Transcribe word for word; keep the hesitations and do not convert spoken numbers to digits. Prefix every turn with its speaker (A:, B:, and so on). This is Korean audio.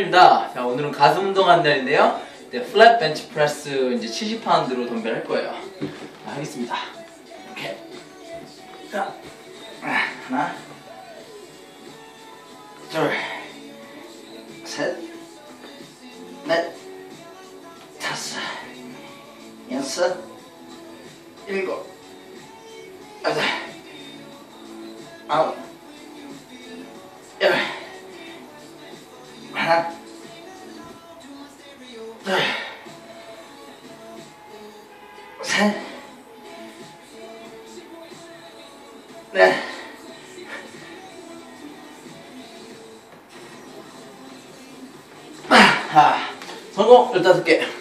A: 입니다. 자, 오늘은 가슴 운동하는 날인데요. 네, 플랫 벤치 프레스 이제 칠십 파운드로 덤벨 할 거예요. 자, 하겠습니다. 이렇게. 자, 하나, 둘, 셋, 넷, 다섯, 여섯, 일곱, 여덟, 아홉, 열. 하나, 둘, 셋, 넷, 아, 성공 열다섯 개.